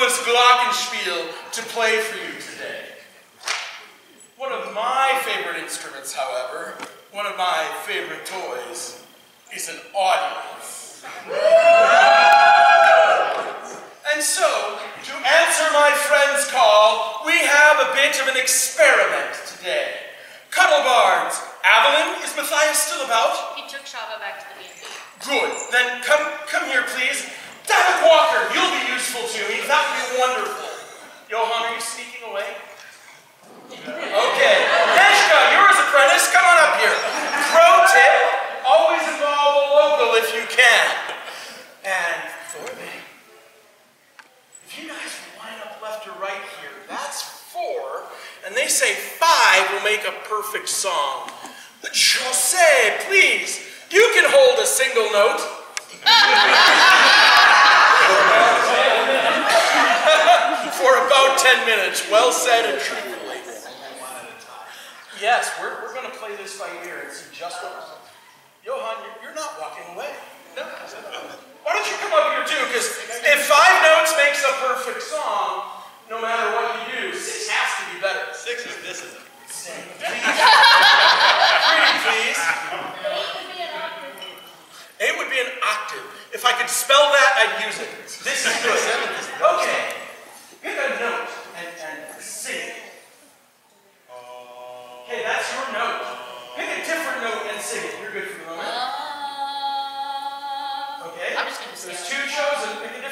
famous glockenspiel to play for you today. One of my favorite instruments, however, one of my favorite toys, is an audience. And so, to answer my friend's call, we have a bit of an experiment today. Cuddlebards, Aibhilin, is Matthias still about? He took Shava back to the B&B. Good. Then come here, please. Davock Walkere, you'll be useful to me. That would be wonderful. Johann, are you sneaking away? Okay. Nezhka, you're his apprentice. Come on up here. Pro tip, always involve a local if you can. And Thórvé, if you guys will line up left or right here, that's 4, and they say 5 will make a perfect song. José, please, you can hold a single note. For about 10 minutes, well said and truthfully. Yes, we're going to play this by ear and see just what we're doing. Johann, you're not walking away. No. Why don't you come up here too? Because if 5 notes makes a perfect song, no matter what you do, 6 has to be better. 6 is this, isn't it? Pretty please. 8 would be an octave. If I could spell that, I'd use it. This is good. Okay. Pick a note and sing it. Okay, that's your note. Pick a different note and sing it. You're good for the moment. Okay. I'm just going to sing. There's 2 chosen. Pick a